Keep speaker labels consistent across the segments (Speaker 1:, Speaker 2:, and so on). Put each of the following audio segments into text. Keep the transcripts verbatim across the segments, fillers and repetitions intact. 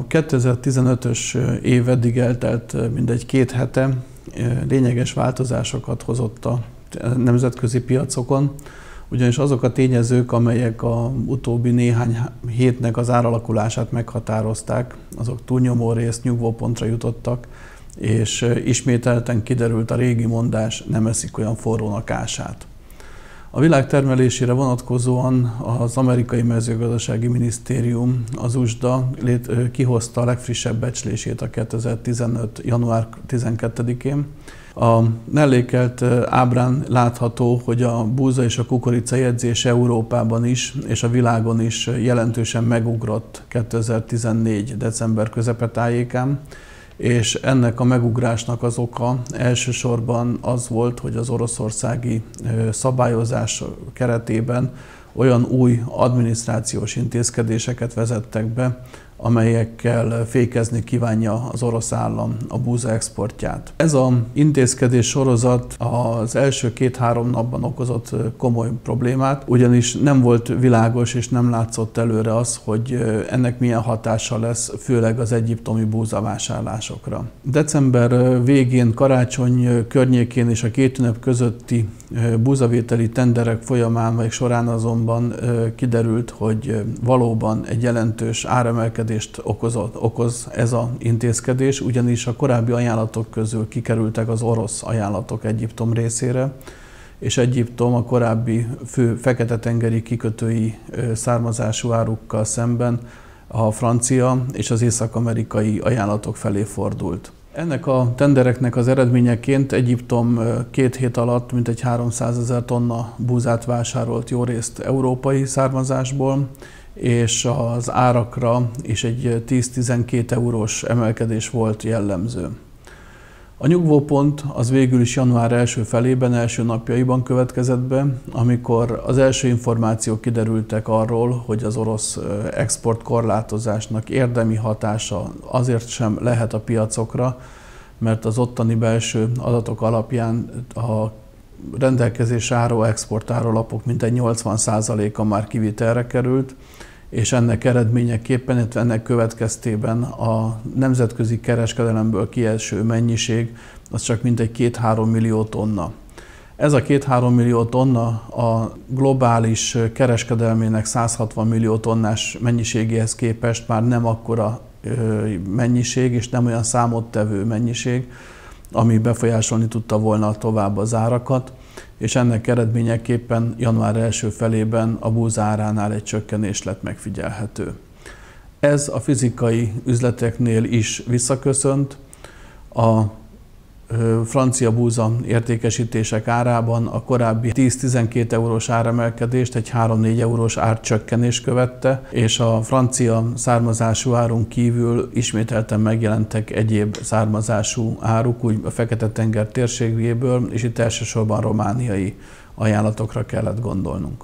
Speaker 1: kétezer-tizenötös év eddig eltelt mindegy két hete lényeges változásokat hozott a nemzetközi piacokon, ugyanis azok a tényezők, amelyek a utóbbi néhány hétnek az áralakulását meghatározták, azok túlnyomó részt nyugvópontra jutottak, és ismételten kiderült a régi mondás, nem eszik olyan forrónak ását. A világ termelésére vonatkozóan az amerikai mezőgazdasági minisztérium, az u es dé á kihozta a legfrissebb becslését a kétezer-tizenöt. január tizenkettedikén. A mellékelt ábrán látható, hogy a búza és a kukorica jegyzés Európában is és a világon is jelentősen megugrott kétezer-tizennégy. december közepetájékán, és ennek a megugrásnak az oka elsősorban az volt, hogy az oroszországi szabályozás keretében olyan új adminisztrációs intézkedéseket vezettek be, amelyekkel fékezni kívánja az orosz állam a búza exportját. Ez az intézkedés sorozat az első két-három napban okozott komoly problémát, ugyanis nem volt világos és nem látszott előre az, hogy ennek milyen hatása lesz, főleg az egyiptomi búzavásárlásokra. December végén, karácsony környékén és a két ünnep közötti búzavételi tenderek folyamán vagy során azonban kiderült, hogy valóban egy jelentős áremelkedést okozott, okoz ez az intézkedés, ugyanis a korábbi ajánlatok közül kikerültek az orosz ajánlatok Egyiptom részére, és Egyiptom a korábbi fő fekete-tengeri kikötői származású árukkal szemben a francia és az észak-amerikai ajánlatok felé fordult. Ennek a tendereknek az eredményeként Egyiptom két hét alatt mintegy háromszázezer tonna búzát vásárolt, jó részt európai származásból, és az árakra is egy tíz-tizenkét eurós emelkedés volt jellemző. A nyugvópont az végül is január első felében, első napjaiban következett be, amikor az első információk kiderültek arról, hogy az orosz exportkorlátozásnak érdemi hatása azért sem lehet a piacokra, mert az ottani belső adatok alapján a rendelkezésre álló exportárólapok mintegy nyolcvan százaléka már kivitelre került, és ennek eredményeképpen, illetve ennek következtében a nemzetközi kereskedelemből kieső mennyiség az csak mintegy két-három millió tonna. Ez a két-három millió tonna a globális kereskedelmének száz hatvan millió tonnás mennyiségéhez képest már nem akkora mennyiség, és nem olyan számottevő mennyiség, ami befolyásolni tudta volna tovább az árakat, és ennek eredményeképpen január első felében a búza áránál egy csökkenés lett megfigyelhető. Ez a fizikai üzleteknél is visszaköszönt. A francia búza értékesítések árában a korábbi tíz-tizenkét eurós áremelkedést egy három-négy eurós árcsökkenés követte, és a francia származású árun kívül ismételten megjelentek egyéb származású áruk, úgy a Fekete-tenger térségéből, és itt elsősorban romániai ajánlatokra kellett gondolnunk.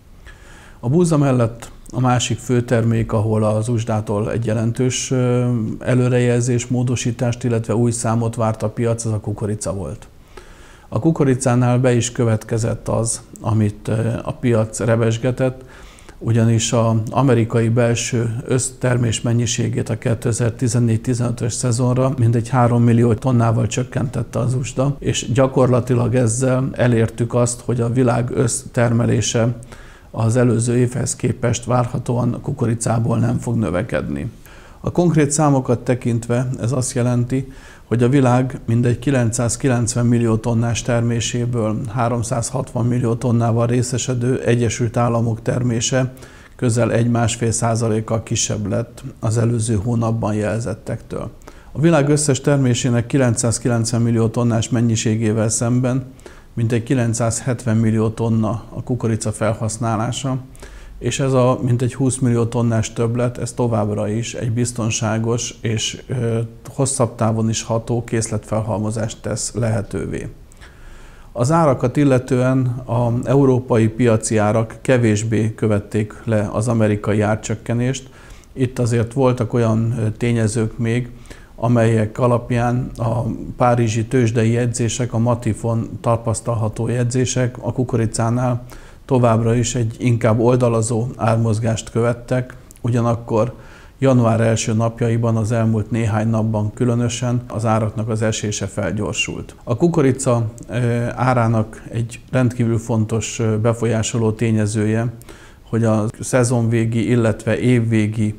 Speaker 1: A búza mellett a másik fő termék, ahol az u es dé á-tól egy jelentős előrejelzés, módosítást, illetve új számot várt a piac, az a kukorica volt. A kukoricánál be is következett az, amit a piac rebesgetett, ugyanis az amerikai belső össztermés mennyiségét a kétezer-tizennégy tizenötös szezonra mindegy három millió tonnával csökkentette az u es dé á, és gyakorlatilag ezzel elértük azt, hogy a világ össztermelése az előző évhez képest várhatóan a kukoricából nem fog növekedni. A konkrét számokat tekintve ez azt jelenti, hogy a világ mindegy kilencszázkilencven millió tonnás terméséből háromszázhatvan millió tonnával részesedő Egyesült Államok termése közel egy-másfél százalékkal kisebb lett az előző hónapban jelzettektől. A világ összes termésének kilencszázkilencven millió tonnás mennyiségével szemben mintegy kilencszázhetven millió tonna a kukorica felhasználása, és ez a mintegy húsz millió tonnás többlet, ez továbbra is egy biztonságos és ö, hosszabb távon is ható készletfelhalmozást tesz lehetővé. Az árakat illetően az európai piaci árak kevésbé követték le az amerikai árcsökkenést. Itt azért voltak olyan tényezők még, amelyek alapján a párizsi tőzsdei jegyzések, a Matifon tapasztalható jegyzések a kukoricánál továbbra is egy inkább oldalazó ármozgást követtek, ugyanakkor január első napjaiban, az elmúlt néhány napban különösen az áraknak az esése felgyorsult. A kukorica árának egy rendkívül fontos befolyásoló tényezője, hogy a szezonvégi, illetve évvégi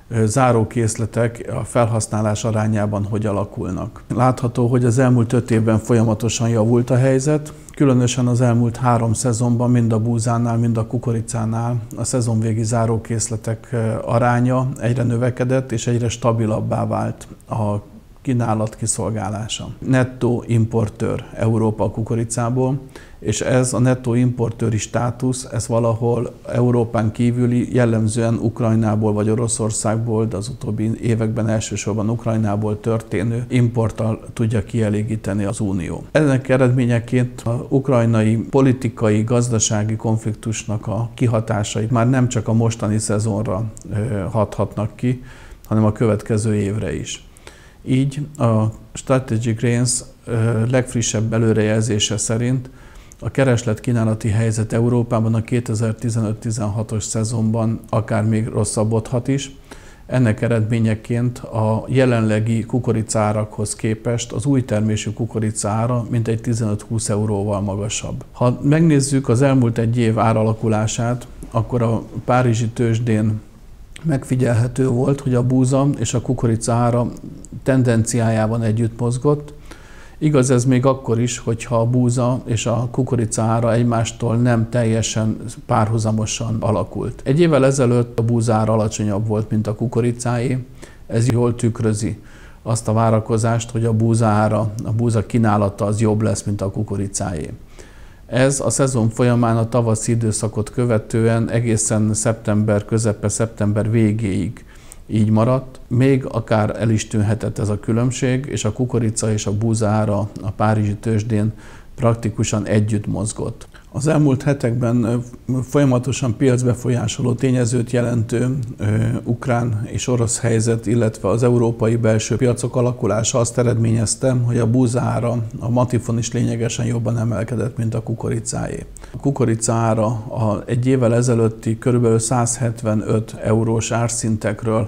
Speaker 1: zárókészletek a felhasználás arányában hogy alakulnak. Látható, hogy az elmúlt öt évben folyamatosan javult a helyzet, különösen az elmúlt három szezonban mind a búzánál, mind a kukoricánál a szezonvégi zárókészletek aránya egyre növekedett és egyre stabilabbá vált a kínálat kiszolgálása. Nettó importőr Európa a kukoricából, és ez a nettó importőri státusz, ez valahol Európán kívüli, jellemzően Ukrajnából vagy Oroszországból, de az utóbbi években elsősorban Ukrajnából történő importtal tudja kielégíteni az Unió. Ennek eredményeként az ukrajnai politikai, gazdasági konfliktusnak a kihatásait már nem csak a mostani szezonra hathatnak ki, hanem a következő évre is. Így a Strategic Grains legfrissebb előrejelzése szerint a kereslet-kínálati helyzet Európában a kétezer-tizenöt tizenhatos szezonban akár még rosszabbodhat is. Ennek eredményeként a jelenlegi kukoricárakhoz képest az új termésű kukoricára mintegy tizenöt-húsz euróval magasabb. Ha megnézzük az elmúlt egy év áralakulását, akkor a párizsi tőzsdén megfigyelhető volt, hogy a búza és a kukorica ára tendenciájában együtt mozgott. Igaz ez még akkor is, hogyha a búza és a kukorica ára egymástól nem teljesen párhuzamosan alakult. Egy évvel ezelőtt a búza ára alacsonyabb volt, mint a kukoricáé. Ez jól tükrözi azt a várakozást, hogy a búza ára, a búza kínálata az jobb lesz, mint a kukoricáé. Ez a szezon folyamán a tavaszi időszakot követően egészen szeptember közepe, szeptember végéig így maradt. Még akár el is tűnhetett ez a különbség, és a kukorica és a búza ára a párizsi tőzsdén praktikusan együtt mozgott. Az elmúlt hetekben folyamatosan piacbefolyásoló tényezőt jelentő ukrán és orosz helyzet, illetve az európai belső piacok alakulása azt eredményezte, hogy a búza ára, a matifon is lényegesen jobban emelkedett, mint a kukoricáé. A kukorica ára a egy évvel ezelőtti kb. százhetvenöt eurós árszintekről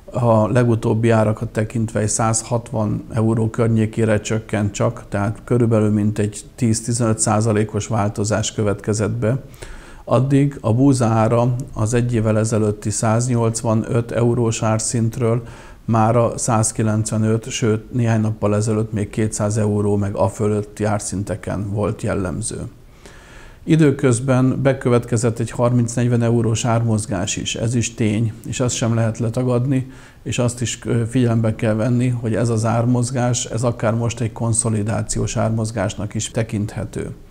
Speaker 1: a legutóbbi árakat tekintve száz hatvan euró környékére csökkent csak, tehát körülbelül mintegy tíz-tizenöt százalékos változás következett be. Addig a búza ára az egy évvel ezelőtti száznyolcvanöt eurós árszintről mára százkilencvenöt, sőt néhány nappal ezelőtt még kétszáz euró meg a fölötti árszinteken volt jellemző. Időközben bekövetkezett egy harminc-negyven eurós ármozgás is, ez is tény, és azt sem lehet letagadni, és azt is figyelembe kell venni, hogy ez az ármozgás, ez akár most egy konszolidációs ármozgásnak is tekinthető.